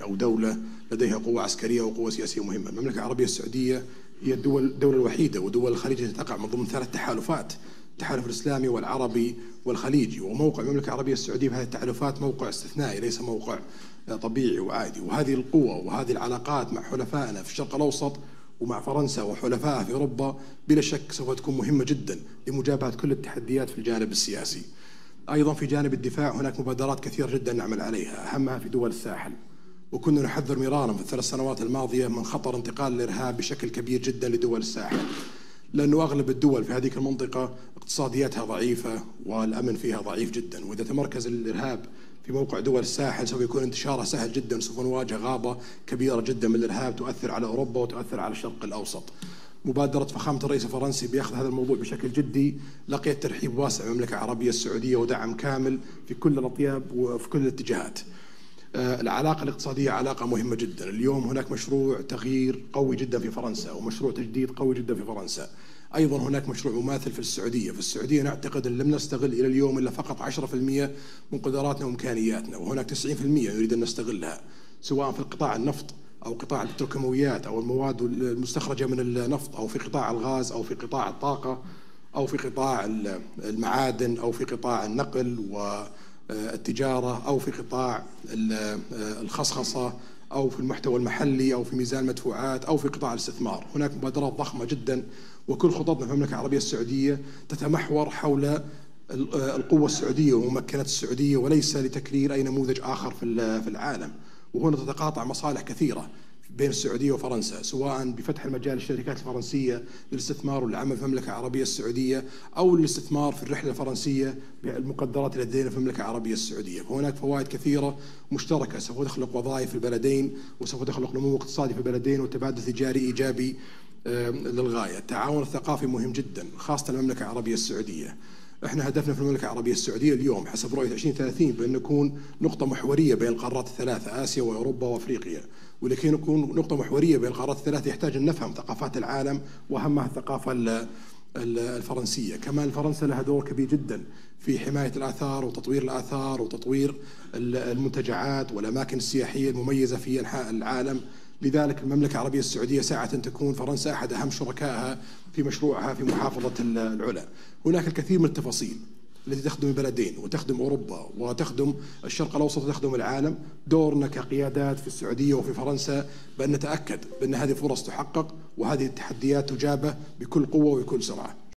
أو دولة لديها قوة عسكرية وقوة سياسية مهمة. المملكة العربية السعودية هي الدولة الوحيدة ودول الخليج التي تقع من ضمن 3 تحالفات: التحالف الإسلامي والعربي والخليجي. وموقع المملكة العربية السعودية في هذه التحالفات موقع استثنائي، ليس موقع طبيعي وعادي. وهذه القوة وهذه العلاقات مع حلفائنا في الشرق الأوسط ومع فرنسا وحلفائها في أوروبا بلا شك سوف تكون مهمة جدا لمجابهة كل التحديات في الجانب السياسي. أيضا في جانب الدفاع هناك مبادرات كثيرة جدا نعمل عليها، أهمها في دول الساحل. وكنا نحذر مرارا في ال3 سنوات الماضية من خطر انتقال الإرهاب بشكل كبير جدا لدول الساحل، لأنه أغلب الدول في هذه المنطقة اقتصادياتها ضعيفة والأمن فيها ضعيف جدا. وإذا تمركز الإرهاب في موقع دول الساحل سوف يكون انتشاره سهل جدا، سوف نواجه غابة كبيرة جدا من الإرهاب تؤثر على أوروبا وتؤثر على الشرق الأوسط. مبادرة فخامة الرئيس الفرنسي بأخذ هذا الموضوع بشكل جدي لقيت ترحيب واسع من المملكة العربية السعودية ودعم كامل في كل الأطياف وفي كل الاتجاهات. العلاقة الاقتصادية علاقة مهمة جدا. اليوم هناك مشروع تغيير قوي جدا في فرنسا ومشروع تجديد قوي جدا في فرنسا. أيضا هناك مشروع مماثل في السعودية. في السعودية نعتقد أن لم نستغل إلى اليوم إلا فقط 10% من قدراتنا وإمكانياتنا، وهناك 90% نريد أن نستغلها، سواء في قطاع النفط أو قطاع البتروكيماويات أو المواد المستخرجة من النفط، أو في قطاع الغاز، أو في قطاع الطاقة، أو في قطاع المعادن، أو في قطاع النقل والتجارة، أو في قطاع الخصخصة، أو في المحتوى المحلي، أو في ميزان المدفوعات، أو في قطاع الاستثمار. هناك مبادرات ضخمة جدا، وكل خططنا في المملكة العربية السعودية تتمحور حول القوة السعودية وممكنات السعودية، وليس لتكرير أي نموذج آخر في العالم. وهنا تتقاطع مصالح كثيرة بين السعودية وفرنسا، سواء بفتح المجال للشركات الفرنسية للاستثمار والعمل في المملكة العربية السعودية، أو الاستثمار في الرحلة الفرنسية بالمقدرات اللي لدينا في المملكة العربية السعودية. فهناك فوائد كثيرة مشتركة سوف تخلق وظائف في البلدين، وسوف تخلق نمو اقتصادي في البلدين، وتبادل تجاري إيجابي للغاية. التعاون الثقافي مهم جدا، خاصة المملكة العربية السعودية. احنا هدفنا في المملكة العربية السعودية اليوم حسب رؤية 2030 بأن نكون نقطة محورية بين القارات ال3: آسيا وأوروبا وأفريقيا. ولكي نكون نقطة محورية بين القارات ال3 يحتاج أن نفهم ثقافات العالم، وأهمها الثقافة الفرنسية. كمان فرنسا لها دور كبير جدا في حماية الآثار وتطوير الآثار وتطوير المنتجعات والأماكن السياحية المميزة في أنحاء العالم. لذلك المملكة العربية السعودية ساعة أن تكون فرنسا أحد أهم شركائها في مشروعها في محافظة العلا. هناك الكثير من التفاصيل التي تخدم البلدين وتخدم أوروبا وتخدم الشرق الأوسط وتخدم العالم. دورنا كقيادات في السعودية وفي فرنسا بأن نتأكد بأن هذه الفرص تحقق وهذه التحديات تجابه بكل قوة وبكل سرعة.